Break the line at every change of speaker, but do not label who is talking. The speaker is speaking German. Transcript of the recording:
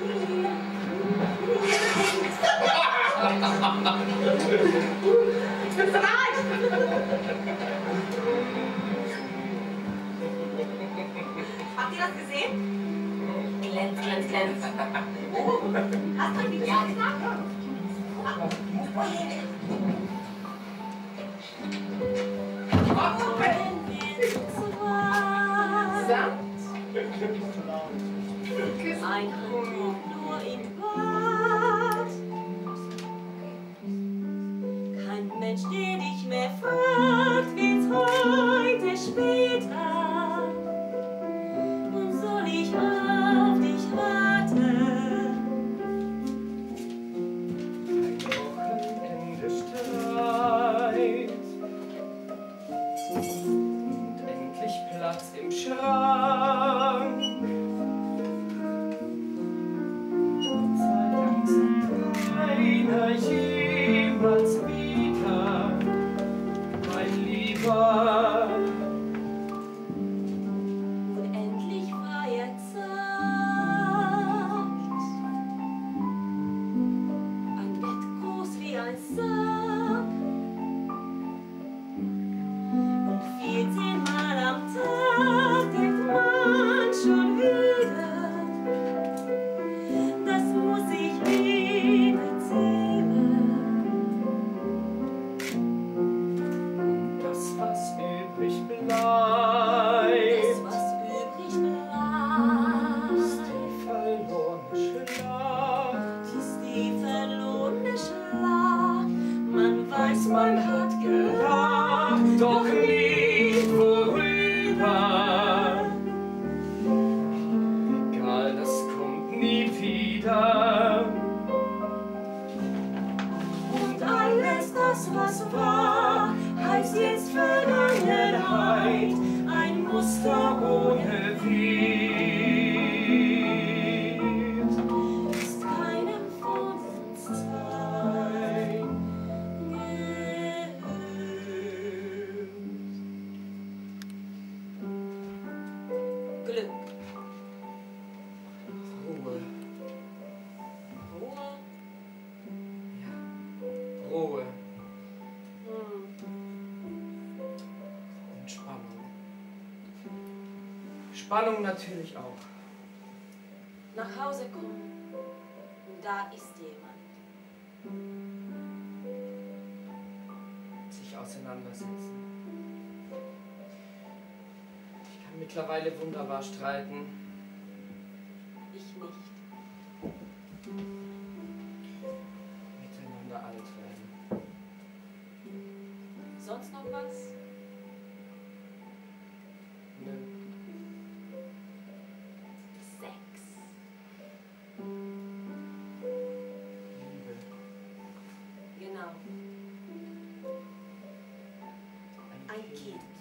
Habt ihr das gesehen? Glänz, glänz, glänz. Oh, hast du die Jagd gemacht? Ein Handtuch nur im Bad. Kein Mensch, der dich mehr fragt, wird's heute später. Und soll ich auf dich warten?
Ein Wochenende Streit und endlich Platz im Schrank. Gott sei Dank sagt keiner jemals wieder, mein Lieber.
Und endlich freie Zeit. Ein Bett groß wie ein Sarg. Und 14 Mal am Tag denkt man schon wieder, das muss ich ihm erzählen.
Das, was übrig
Das,
bleibt,
was übrig
ist
bleibt,
die verlorene Schlacht.
ist die verlorene Schlacht. Man weiß,
Man hat gelacht, doch nicht worüber. Egal, das kommt nie wieder.
und alles das, was war, heißt jetzt Vergangenheit, ein Muster ohne
Wied.
ist keinem von uns zwei gegönnt. Glück.
Ruhe,
Ruhe.
Ruhe
Hm.
und Spannung. Spannung natürlich auch.
Nach Hause kommen und da ist jemand.
Sich auseinandersetzen. Ich kann mittlerweile wunderbar streiten.
Ich nicht.
Miteinander alt werden.
Sonst noch was?
Nö.
Sex.
Liebe.
Genau. Ein Kind.